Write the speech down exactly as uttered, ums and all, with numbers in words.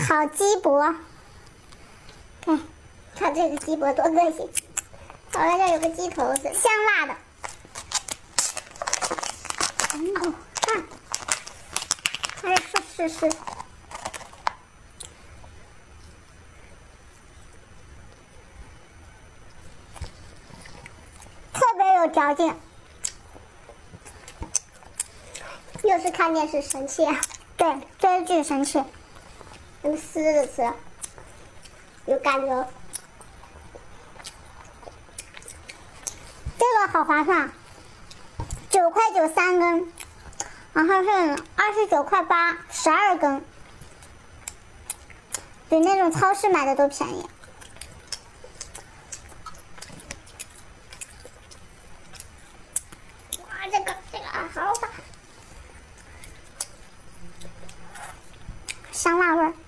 烤鸡脖，看，看这个鸡脖多恶心！好了，这有个鸡头子，香辣的。嗯，看，还是试试。特别有嚼劲。又是看电视神器，对，追剧神器。用撕着吃，有感觉。这个好划算，九块九三根，然后是二十九块八十二根，比那种超市买的都便宜。哇，这个这个好大，香辣味儿。